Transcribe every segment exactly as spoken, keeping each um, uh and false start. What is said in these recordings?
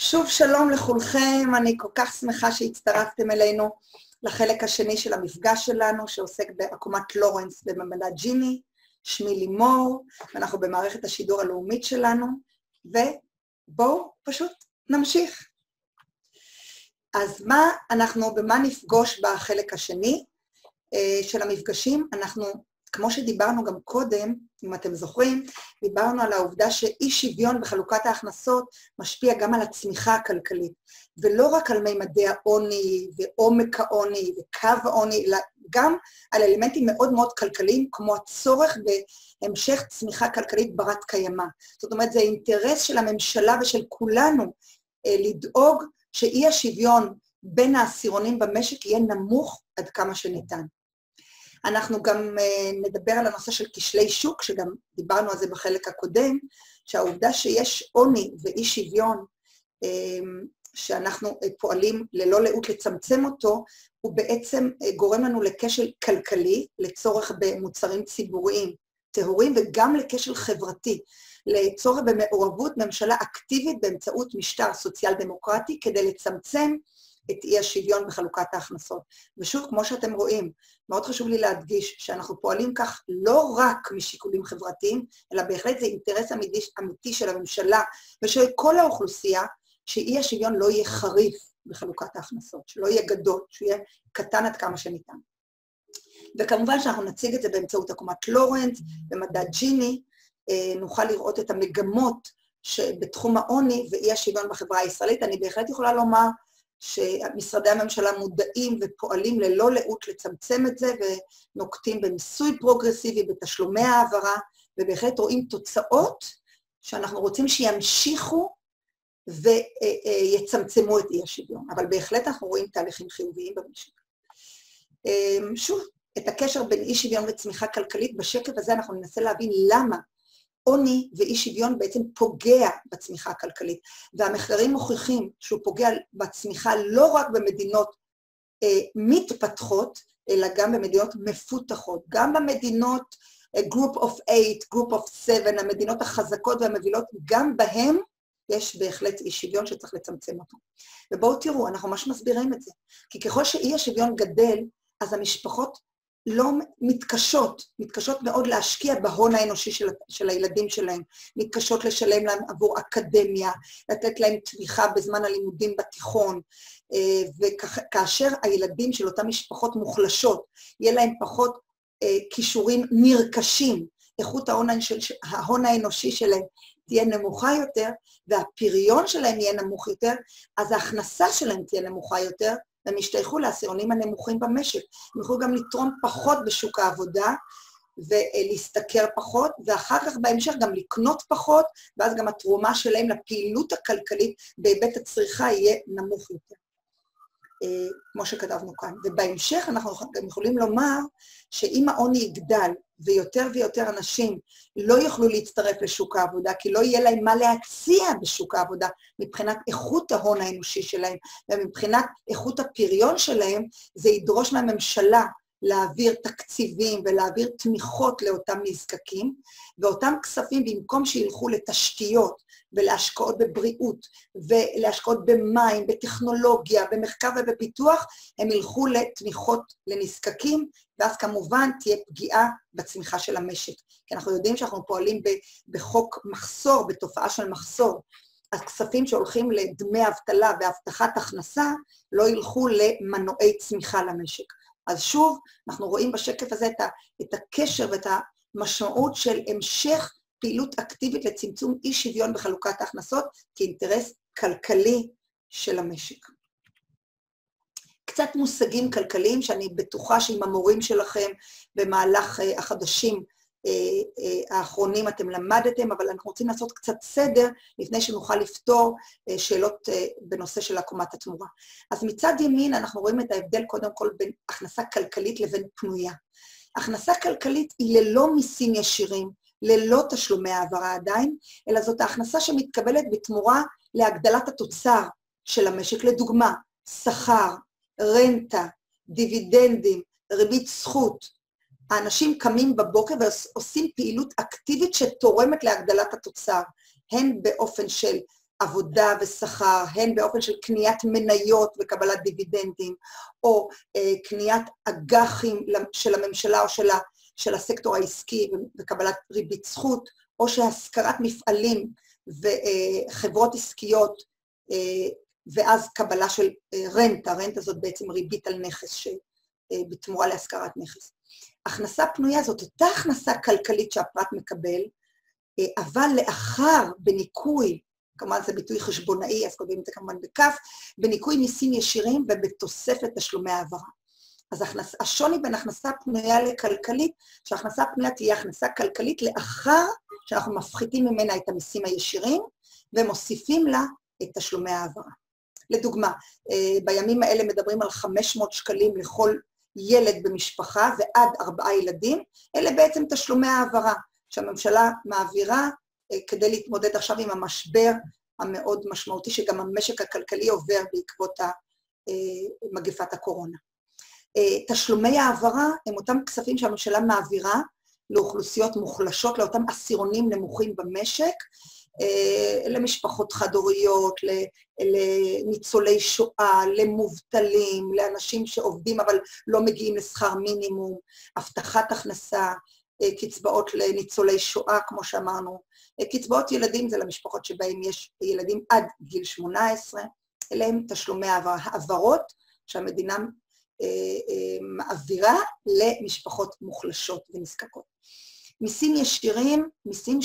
שוב שלום לכולכם, אני כל כך שמחה שהצטרפתם אלינו לחלק השני של המפגש שלנו, שעוסק בעקומת לורנס במדד ג'יני. שמי לימור, ואנחנו במערכת השידור הלאומית שלנו, ובואו פשוט נמשיך. אז מה אנחנו, במה נפגוש בחלק השני של המפגשים? אנחנו, כמו שדיברנו גם קודם, אם אתם זוכרים, דיברנו על העובדה שאי שוויון בחלוקת ההכנסות משפיע גם על הצמיחה הכלכלית, ולא רק על מימדי העוני ועומק העוני וקו העוני, אלא גם על אלמנטים מאוד מאוד כלכליים, כמו הצורך בהמשך צמיחה כלכלית ברת קיימא. זאת אומרת, זה אינטרס של הממשלה ושל כולנו לדאוג שאי השוויון בין העשירונים במשק יהיה נמוך עד כמה שניתן. אנחנו גם נדבר על הנושא של כשלי שוק, שגם דיברנו על זה בחלק הקודם, שהעובדה שיש עוני ואי שוויון, שאנחנו פועלים ללא לאות לצמצם אותו, הוא בעצם גורם לנו לכשל כלכלי, לצורך במוצרים ציבוריים טהורים, וגם לכשל חברתי, לצורך במעורבות ממשלה אקטיבית באמצעות משטר סוציאל דמוקרטי, כדי לצמצם את אי השוויון בחלוקת ההכנסות. ושוב, כמו שאתם רואים, מאוד חשוב לי להדגיש שאנחנו פועלים כך לא רק משיקולים חברתיים, אלא בהחלט זה אינטרס אמיתי, אמיתי של הממשלה ושל כל האוכלוסייה, שאי השוויון לא יהיה חריף בחלוקת ההכנסות, שלא יהיה גדול, שיהיה קטן עד כמה שניתן. וכמובן שאנחנו נציג את זה באמצעות עקומת לורנס, במדד ג'יני, נוכל לראות את המגמות שבתחום העוני ואי השוויון בחברה הישראלית. אני בהחלט יכולה לומר שמשרדי הממשלה מודעים ופועלים ללא לאות לצמצם את זה, ונוקטים במיסוי פרוגרסיבי, בתשלומי העברה, ובהחלט רואים תוצאות שאנחנו רוצים שימשיכו ויצמצמו את אי השוויון. אבל בהחלט אנחנו רואים תהליכים חיוביים במשק. שוב, את הקשר בין אי שוויון וצמיחה כלכלית, בשקף הזה אנחנו ננסה להבין למה עוני ואי שוויון בעצם פוגע בצמיחה הכלכלית, והמחקרים מוכיחים שהוא פוגע בצמיחה לא רק במדינות אה, מתפתחות, אלא גם במדינות מפותחות, גם במדינות uh, group of eight, group of seven, המדינות החזקות והמובילות, גם בהם יש בהחלט אי שוויון שצריך לצמצם אותו. ובואו תראו, אנחנו ממש מסבירים את זה, כי ככל שאי השוויון גדל, אז המשפחות לא מתקשות, מתקשות מאוד להשקיע בהון האנושי של, של הילדים שלהם, מתקשות לשלם להם עבור אקדמיה, לתת להם תמיכה בזמן הלימודים בתיכון, וכאשר הילדים של אותן משפחות מוחלשות, יהיה להם פחות כישורים נרכשים, איכות ההון, ההון האנושי שלהם תהיה נמוכה יותר, והפריון שלהם יהיה נמוך יותר, אז ההכנסה שלהם תהיה נמוכה יותר, והם ישתייכו לעשירונים הנמוכים במשק. הם יוכלו גם לתרום פחות בשוק העבודה, ולהסתכר פחות, ואחר כך בהמשך גם לקנות פחות, ואז גם התרומה שלהם לפעילות הכלכלית בהיבט הצריכה יהיה נמוך יותר, כמו שכתבנו כאן. ובהמשך אנחנו גם יכולים לומר שאם העוני יגדל, ויותר ויותר אנשים לא יוכלו להצטרף לשוק העבודה, כי לא יהיה להם מה להציע בשוק העבודה, מבחינת איכות ההון האנושי שלהם, ומבחינת איכות הפריון שלהם, זה ידרוש מהממשלה להעביר תקציבים ולהעביר תמיכות לאותם נזקקים, ואותם כספים במקום שילכו לתשתיות ולהשקעות בבריאות, ולהשקעות במים, בטכנולוגיה, במחקר ובפיתוח, הם ילכו לתמיכות לנזקקים, ואז כמובן תהיה פגיעה בצמיחה של המשק. כי אנחנו יודעים שאנחנו פועלים בחוק מחסור, בתופעה של מחסור. אז כספים שהולכים לדמי אבטלה והבטחת הכנסה, לא ילכו למנועי צמיחה למשק. אז שוב, אנחנו רואים בשקף הזה את הקשר ואת המשמעות של המשך פעילות אקטיבית לצמצום אי שוויון בחלוקת ההכנסות, כאינטרס כלכלי של המשק. קצת מושגים כלכליים שאני בטוחה שעם המורים שלכם במהלך החדשים האחרונים אתם למדתם, אבל אנחנו רוצים לעשות קצת סדר לפני שנוכל לפתור שאלות בנושא של עקומת התמורה. אז מצד ימין אנחנו רואים את ההבדל קודם כל בין הכנסה כלכלית לבין פנויה. הכנסה כלכלית היא ללא מיסים ישירים, ללא תשלומי העברה עדיין, אלא זאת ההכנסה שמתקבלת בתמורה להגדלת התוצר של המשק, לדוגמה, שכר, רנטה, דיבידנדים, ריבית זכות. האנשים קמים בבוקר ועושים פעילות אקטיבית שתורמת להגדלת התוצר, הן באופן של עבודה ושכר, הן באופן של קניית מניות וקבלת דיבידנדים, או אה, קניית אג"חים של הממשלה או של, ה, של הסקטור העסקי וקבלת ריבית זכות, או שהשכרת מפעלים וחברות עסקיות, אה, ואז קבלה של אה, רנטה, רנטה זאת בעצם ריבית על נכס שבתמורה להשכרת נכס. הכנסה פנויה זאת אותה הכנסה כלכלית שהפרט מקבל, אבל לאחר בניקוי, כמובן זה ביטוי חשבונאי, אז קובעים את זה כמובן בכף, בניקוי מיסים ישירים ובתוספת תשלומי העברה. אז הכנס, השוני בין הכנסה פנויה לכלכלית, שהכנסה פנויה תהיה הכנסה כלכלית לאחר שאנחנו מפחיתים ממנה את המיסים הישירים, ומוסיפים לה את תשלומי העברה. לדוגמה, בימים האלה מדברים על חמש מאות שקלים לכל ילד במשפחה ועד ארבעה ילדים, אלה בעצם תשלומי העברה שהממשלה מעבירה כדי להתמודד עכשיו עם המשבר המאוד משמעותי שגם המשק הכלכלי עובר בעקבות מגפת הקורונה. תשלומי העברה הם אותם כספים שהממשלה מעבירה לאוכלוסיות מוחלשות, לאותם עשירונים נמוכים במשק, למשפחות חד-הוריות, לניצולי שואה, למובטלים, לאנשים שעובדים אבל לא מגיעים לשכר מינימום, הבטחת הכנסה, קצבאות לניצולי שואה, כמו שאמרנו, קצבאות ילדים זה למשפחות שבהם יש ילדים עד גיל שמונה עשרה, אליהם תשלומי העברות שהמדינה מעבירה למשפחות מוחלשות ונזקקות. מיסים ישירים, מיסים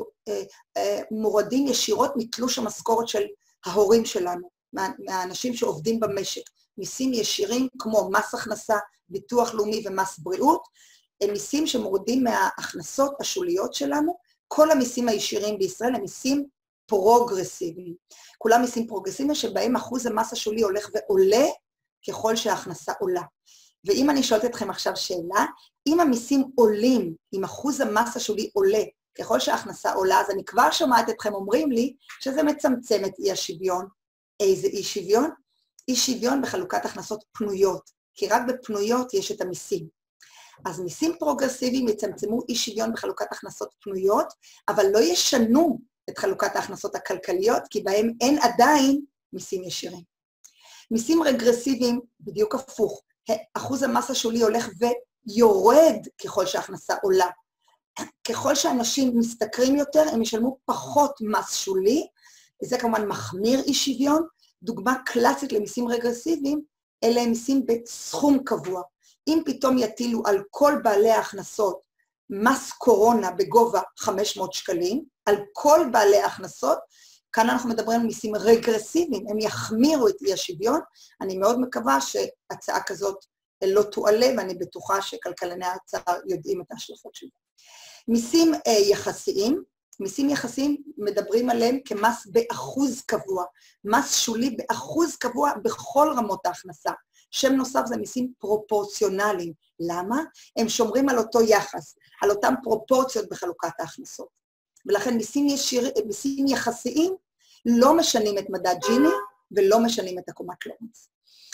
שמורדים ישירות מתלוש המשכורת של ההורים שלנו, מהאנשים שעובדים במשק. מיסים ישירים כמו מס הכנסה, ביטוח לאומי ומס בריאות, הם מיסים שמורדים מההכנסות השוליות שלנו. כל המיסים הישירים בישראל הם מיסים פרוגרסיביים. כולם מיסים פרוגרסיביים שבהם אחוז המס השולי הולך ועולה ככל שההכנסה עולה. ואם אני שואלת אתכם עכשיו שאלה, אם המיסים עולים, אם אחוז המס השולי עולה, ככל שההכנסה עולה, אז אני כבר שומעת אתכם אומרים לי שזה מצמצם את אי השוויון. איזה אי שוויון? אי שוויון בחלוקת הכנסות פנויות, כי רק בפנויות יש את המיסים. אז מיסים פרוגרסיביים יצמצמו אי שוויון בחלוקת הכנסות פנויות, אבל לא ישנו את חלוקת ההכנסות הכלכליות, כי בהם אין עדיין מיסים ישירים. מיסים רגרסיביים, בדיוק הפוך, אחוז המס השולי הולך ויורד ככל שההכנסה עולה. ככל שאנשים משתכרים יותר, הם ישלמו פחות מס שולי, וזה כמובן מחמיר אי שוויון. דוגמה קלאסית למיסים רגרסיביים, אלה הם מיסים בסכום קבוע. אם פתאום יטילו על כל בעלי ההכנסות מס קורונה בגובה חמש מאות שקלים, על כל בעלי ההכנסות, כאן אנחנו מדברים על מיסים רגרסיביים, הם יחמירו את אי השוויון. אני מאוד מקווה שהצעה כזאת לא תועלה, ואני בטוחה שכלכלני ההצעה יודעים את ההשלכות שלה. מיסים אה, יחסיים, מיסים יחסיים מדברים עליהם כמס באחוז קבוע, מס שולי באחוז קבוע בכל רמות ההכנסה. שם נוסף זה מיסים פרופורציונליים. למה? הם שומרים על אותו יחס, על אותם פרופורציות בחלוקת ההכנסות. ולכן מיסים, ישיר, מיסים יחסיים לא משנים את מדד ג'יני ולא משנים את עקומת לורנס.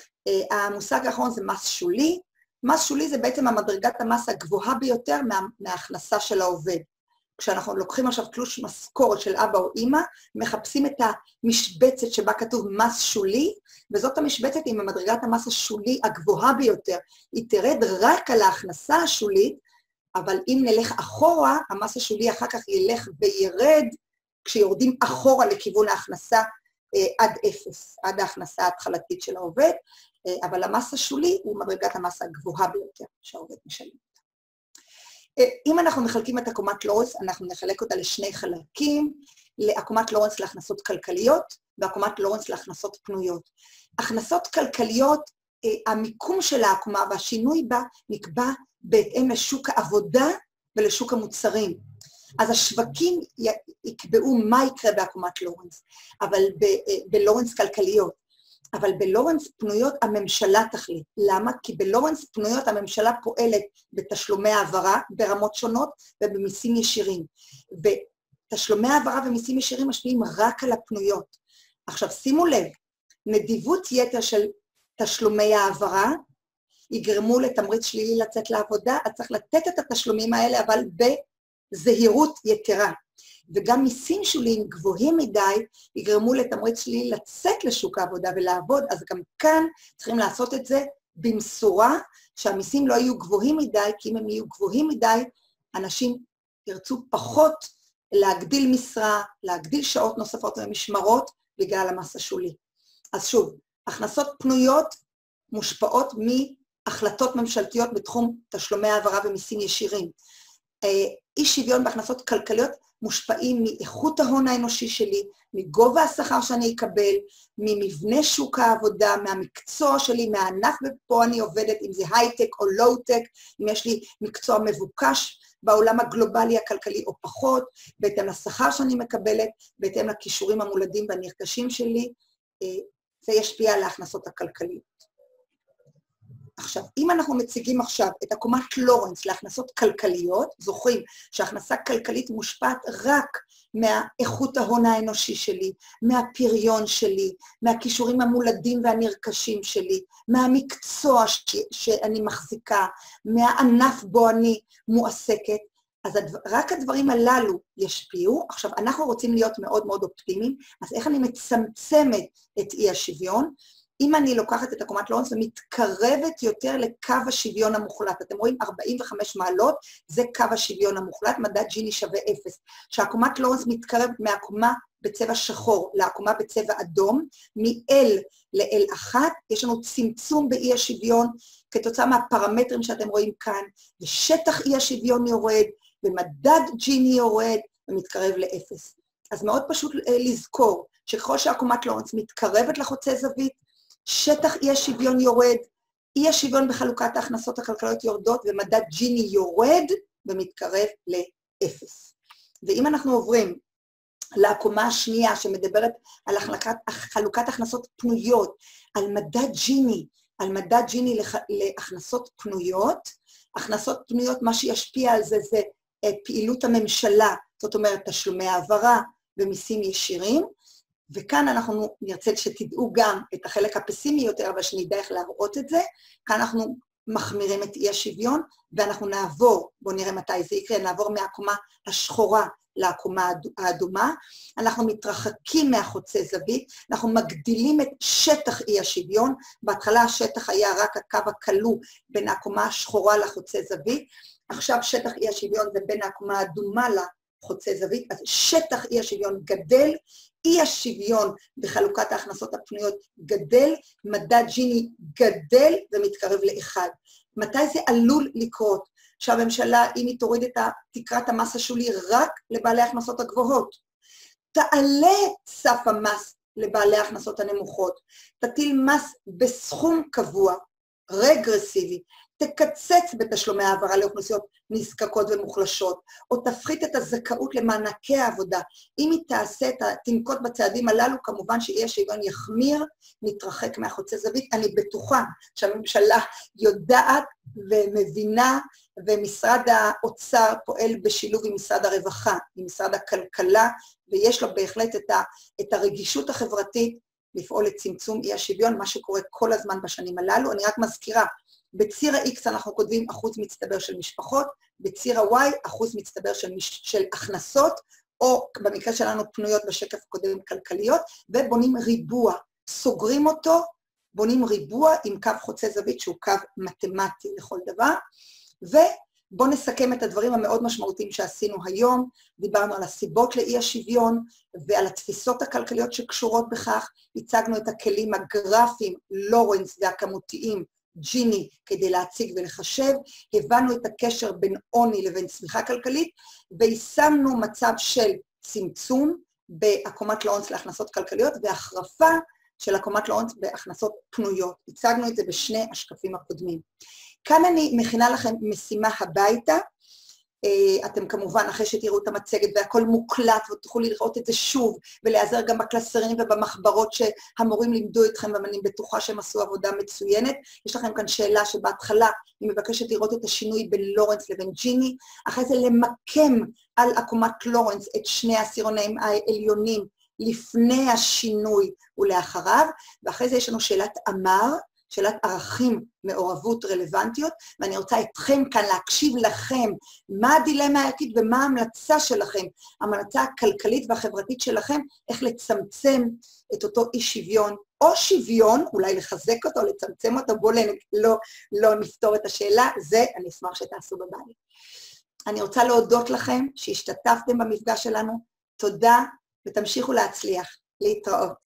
המושג האחרון זה מס שולי. מס שולי זה בעצם המדרגת המס הגבוהה ביותר מה, מההכנסה של העובד. כשאנחנו לוקחים עכשיו תלוש משכורת של אבא או אמא, מחפשים את המשבצת שבה כתוב מס שולי, וזאת המשבצת עם המדרגת המס השולי הגבוהה ביותר. היא תרד רק על ההכנסה השולית, אבל אם נלך אחורה, המס השולי אחר כך ילך וירד, כשיורדים אחורה לכיוון ההכנסה אה, עד אפס, עד ההכנסה ההתחלתית של העובד, אה, אבל המס השולי הוא מדרגת המס הגבוהה ביותר שהעובד משלם. אם אנחנו מחלקים את עקומת לורנס, אנחנו נחלק אותה לשני חלקים, לעקומת לורנס להכנסות כלכליות, ועקומת לורנס להכנסות פנויות. הכנסות כלכליות, המיקום של העקומה והשינוי בה נקבע בהתאם לשוק העבודה ולשוק המוצרים. אז השווקים יקבעו מה יקרה בעקומת לורנס, אבל בלורנס כלכליות. אבל בלורנס פנויות הממשלה תחליט. למה? כי בלורנס פנויות הממשלה פועלת בתשלומי העברה ברמות שונות ובמיסים ישירים. ותשלומי העברה ומיסים ישירים משפיעים רק על הפנויות. עכשיו שימו לב, נדיבות יתר של תשלומי העברה יגרמו לתמריץ שלילי לצאת לעבודה, אז צריך לתת את התשלומים האלה אבל בזהירות יתרה. וגם מיסים שוליים גבוהים מדי, יגרמו לתמריץ שלילי לצאת לשוק העבודה ולעבוד, אז גם כאן צריכים לעשות את זה במשורה, שהמיסים לא יהיו גבוהים מדי, כי אם הם יהיו גבוהים מדי, אנשים ירצו פחות להגדיל משרה, להגדיל שעות נוספות ומשמרות, בגלל המס השולי. אז שוב, הכנסות פנויות מושפעות מהחלטות ממשלתיות בתחום תשלומי העברה ומיסים ישירים. אי שוויון בהכנסות כלכליות מושפעים מאיכות ההון האנושי שלי, מגובה השכר שאני אקבל, ממבנה שוק העבודה, מהמקצוע שלי, מהענף בו אני עובדת, אם זה הייטק או לואו-טק, אם יש לי מקצוע מבוקש בעולם הגלובלי הכלכלי או פחות, בהתאם לשכר שאני מקבלת, בהתאם לכישורים המולדים והנרכשים שלי, זה ישפיע על ההכנסות הכלכליות. עכשיו, אם אנחנו מציגים עכשיו את עקומת לורנס להכנסות כלכליות, זוכרים שהכנסה כלכלית מושפעת רק מהאיכות ההון האנושי שלי, מהפריון שלי, מהכישורים המולדים והנרכשים שלי, מהמקצוע ש... שאני מחזיקה, מהענף בו אני מועסקת, אז הדבר, רק הדברים הללו ישפיעו. עכשיו, אנחנו רוצים להיות מאוד מאוד אופטימיים, אז איך אני מצמצמת את אי השוויון? אם אני לוקחת את עקומת לורנס ומתקרבת יותר לקו השוויון המוחלט, אתם רואים ארבעים וחמש מעלות, זה קו השוויון המוחלט, מדד ג'יני שווה אפס. שהעקומת לורנס מתקרבת מהעקומה בצבע שחור לעקומה בצבע אדום, מ-L ל-L אחת, יש לנו צמצום באי השוויון, כתוצאה מהפרמטרים שאתם רואים כאן, ושטח אי השוויון יורד, ומדד ג'יני יורד, ומתקרב לאפס. אז מאוד פשוט לזכור, שככל שהעקומת לורנס מתקרבת לחוצה זווית, שטח אי השוויון יורד, אי השוויון בחלוקת ההכנסות הכלכליות יורדות, ומדד ג'יני יורד ומתקרב לאפס. ואם אנחנו עוברים לעקומה השנייה שמדברת על חלוקת הכנסות פנויות, על מדד ג'יני, על מדד ג'יני להכנסות פנויות, הכנסות פנויות, מה שישפיע על זה זה פעילות הממשלה, זאת אומרת תשלומי העברה ומיסים ישירים, וכאן אנחנו נרצה שתדעו גם את החלק הפסימי יותר, אבל שנדע איך להראות את זה. כאן אנחנו מחמירים את אי השוויון, ואנחנו נעבור, בואו נראה מתי זה יקרה, נעבור מהעקומה השחורה לעקומה האדומה, אנחנו מתרחקים מהחוצה זווית, אנחנו מגדילים את שטח אי השוויון, בהתחלה השטח היה רק הקו הכלוא בין העקומה השחורה לחוצה זווית, עכשיו שטח אי השוויון זה בין העקומה האדומה לחוצה זווית, אז שטח אי השוויון גדל, אי השוויון בחלוקת ההכנסות הפנויות גדל, מדד ג'יני גדל ומתקרב לאחד. מתי זה עלול לקרות? שהממשלה, אם היא תוריד את תקרת המס השולי רק לבעלי ההכנסות הגבוהות, תעלה סף המס לבעלי ההכנסות הנמוכות, תטיל מס בסכום קבוע, רגרסיבי, תקצץ בתשלומי העברה לאוכלוסיות נזקקות ומוחלשות, או תפחית את הזכאות למענקי העבודה. אם היא תעשה, תנקוט בצעדים הללו, כמובן שאי השוויון יחמיר, נתרחק מהחוצה זווית. אני בטוחה שהממשלה יודעת ומבינה, ומשרד האוצר פועל בשילוב עם משרד הרווחה, עם משרד הכלכלה, ויש לו בהחלט את, ה, את הרגישות החברתית לפעול לצמצום אי השוויון, מה שקורה כל הזמן בשנים הללו. אני רק מזכירה, בציר ה-X אנחנו כותבים אחוז מצטבר של משפחות, בציר ה-Y אחוז מצטבר של, מש... של הכנסות, או במקרה שלנו פנויות בשקף הקודם כלכליות, ובונים ריבוע, סוגרים אותו, בונים ריבוע עם קו חוצה זווית שהוא קו מתמטי לכל דבר, ובואו נסכם את הדברים המאוד משמעותיים שעשינו היום, דיברנו על הסיבות לאי השוויון, ועל התפיסות הכלכליות שקשורות בכך, הצגנו את הכלים הגרפיים, לורנס והכמותיים, ג'יני, כדי להציג ולחשב, הבנו את הקשר בין עוני לבין צמיחה כלכלית, ויישמנו מצב של צמצום בעקומת לורנס להכנסות כלכליות, והחרפה של עקומת לורנס בהכנסות פנויות. הצגנו את זה בשני השקפים הקודמים. כאן אני מכינה לכם משימה הביתה, אתם כמובן אחרי שתראו את המצגת והכל מוקלט ותוכלו לראות את זה שוב ולעזר גם בקלסרים ובמחברות שהמורים לימדו אתכם ואני בטוחה שהם עשו עבודה מצוינת. יש לכם כאן שאלה שבהתחלה אני מבקשת לראות את השינוי בין לורנס לבין ג'יני, אחרי זה למקם על עקומת לורנס את שני העשירונים העליונים לפני השינוי ולאחריו, ואחרי זה יש לנו שאלת אמר שאלת ערכים, מעורבות, רלוונטיות, ואני רוצה אתכם כאן להקשיב לכם, מה הדילמה הערכית ומה ההמלצה שלכם, ההמלצה הכלכלית והחברתית שלכם, איך לצמצם את אותו אי שוויון, או שוויון, אולי לחזק אותו, לצמצם אותו, בואו לא, לא נפתור את השאלה, זה אני אשמח שתעשו בבית. אני רוצה להודות לכם שהשתתפתם במפגש שלנו, תודה ותמשיכו להצליח, להתראות.